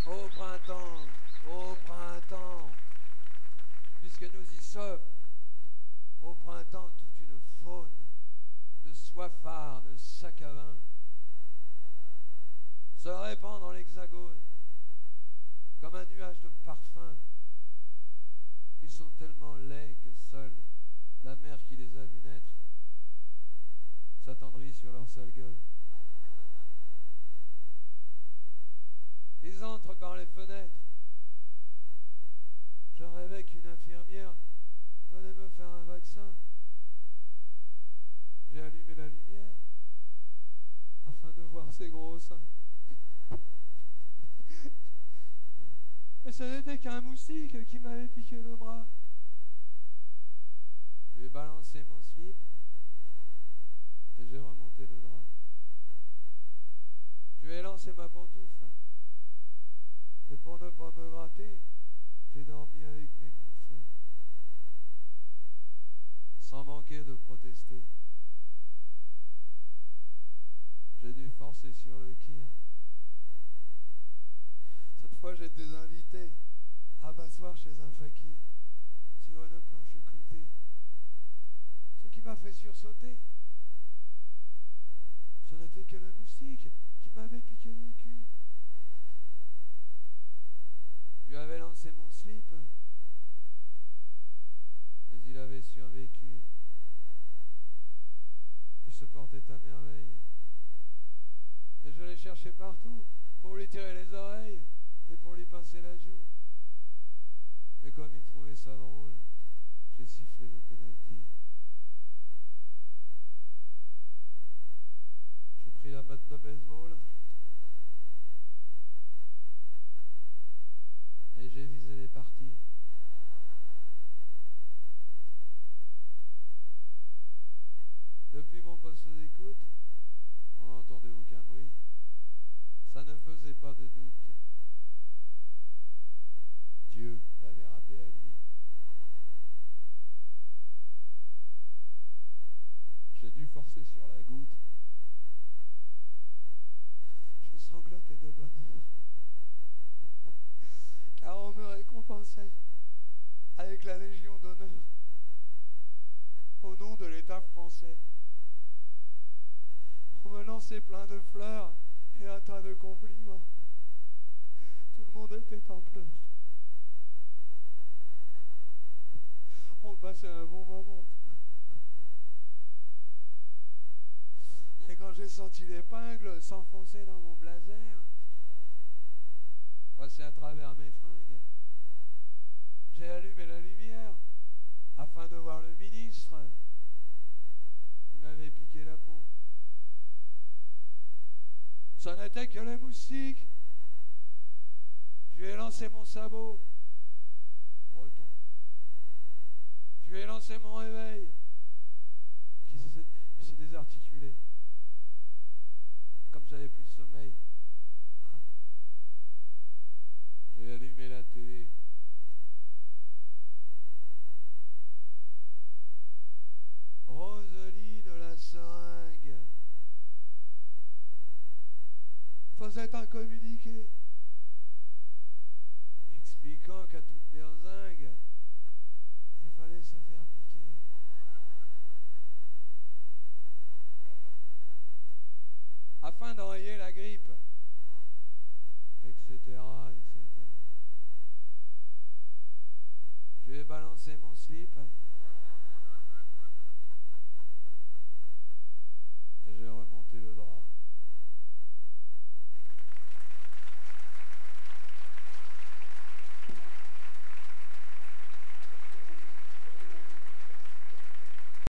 Au printemps, puisque nous y sommes, au printemps, toute une faune de soifards, de sacs à vin se répand dans l'hexagone comme un nuage de parfum. Ils sont tellement laids que seule la mère qui les a vus naître s'attendrit sur leur sale gueule. Ils entrent par les fenêtres. Je rêvais qu'une infirmière venait me faire un vaccin. J'ai allumé la lumière afin de voir ses gros seins. Mais ce n'était qu'un moustique qui m'avait piqué le bras. Je lui ai balancé mon slip et j'ai remonté le drap. Je lui ai lancé ma pantoufle. Et pour ne pas me gratter, j'ai dormi avec mes moufles, sans manquer de protester. J'ai dû forcer sur le kir. Cette fois, j'étais invité à m'asseoir chez un fakir, sur une planche cloutée. Ce qui m'a fait sursauter, ce n'était que le moustique qui m'avait piqué le cul. Je lui avais lancé mon slip, mais il avait survécu. Il se portait à merveille. Et je l'ai cherché partout pour lui tirer les oreilles et pour lui pincer la joue. Et comme il trouvait ça drôle, j'ai sifflé le penalty. J'ai pris la batte de baseball et j'ai visé les parties. Depuis mon poste d'écoute, on n'entendait aucun bruit. Ça ne faisait pas de doute. Dieu l'avait rappelé à lui. J'ai dû forcer sur la goutte. Je sanglotais de bonheur, car on me récompensait avec la Légion d'honneur au nom de l'État français. On me lançait plein de fleurs et un tas de compliments. Tout le monde était en pleurs. On passait un bon moment. Et quand j'ai senti l'épingle s'enfoncer dans mon blazer, passer à travers mes fringues, j'ai allumé la lumière afin de voir le ministre. Il m'avait piqué la peau. Ça n'était que le moustique. Je lui ai lancé mon sabot, breton. Je lui ai lancé mon réveil, qui s'est désarticulé. Comme j'avais plus de sommeil, j'ai allumé la télé. Roseline la seringue faisait un communiqué expliquant qu'à toute berzingue, il fallait se faire piquer. Afin d'enrayer la grippe, etc., etc. Je vais balancer mon slip et j'ai remonté le drap.